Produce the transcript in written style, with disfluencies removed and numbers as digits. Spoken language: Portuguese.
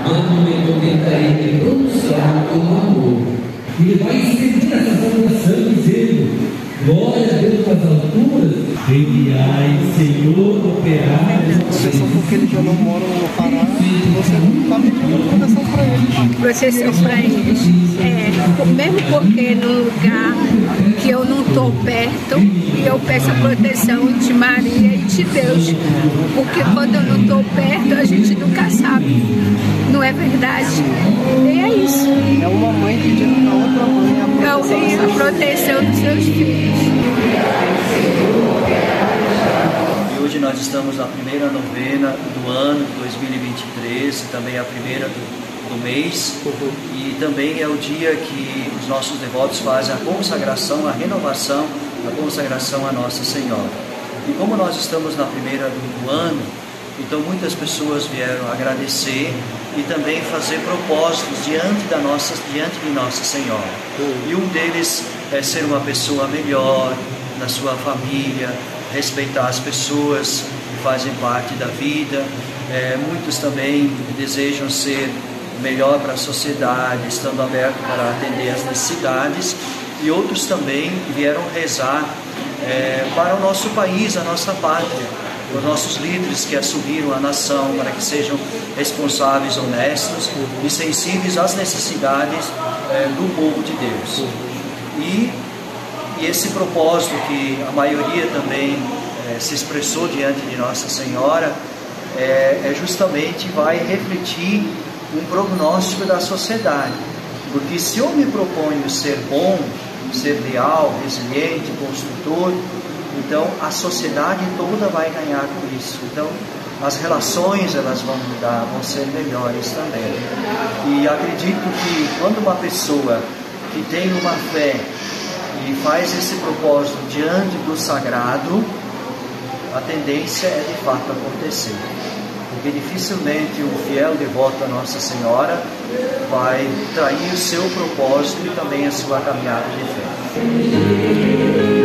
mas no momento que ele está aí pronunciado como amor. Ele vai estender essa saudação dizendo: glória a Deus nas alturas, enviai, Senhor, operar. Processão porque eles já não moram no Pará, você não está pedindo proteção para eles. Proteção para eles. Mesmo porque num lugar que eu não estou perto, eu peço a proteção de Maria e de Deus. Porque quando eu não estou perto, a gente nunca sabe. Não é verdade? E é isso. É uma mãe pedindo para outra mãe a proteção dos seus filhos. E hoje nós estamos na primeira novena do ano de 2023, e também a primeira do mês, e também é o dia que os nossos devotos fazem a consagração, a renovação, a consagração a Nossa Senhora. E como nós estamos na primeira do ano, então muitas pessoas vieram agradecer e também fazer propósitos diante de Nossa Senhora. E um deles é ser uma pessoa melhor na sua família, respeitar as pessoas que fazem parte da vida. Muitos também desejam ser melhor para a sociedade, estando aberto para atender as necessidades. E outros também vieram rezar para o nosso país, a nossa pátria, os nossos líderes que assumiram a nação, para que sejam responsáveis, honestos e sensíveis às necessidades do povo de Deus. E esse propósito que a maioria também se expressou diante de Nossa Senhora justamente vai refletir um prognóstico da sociedade. Porque se eu me proponho ser bom, ser leal, resiliente, construtor, então a sociedade toda vai ganhar com isso. Então as relações elas vão mudar, vão ser melhores também. E acredito que quando uma pessoa que tem uma fé e faz esse propósito diante do sagrado, a tendência é de fato acontecer. Porque dificilmente um fiel devoto a Nossa Senhora vai trair o seu propósito e também a sua caminhada de fé.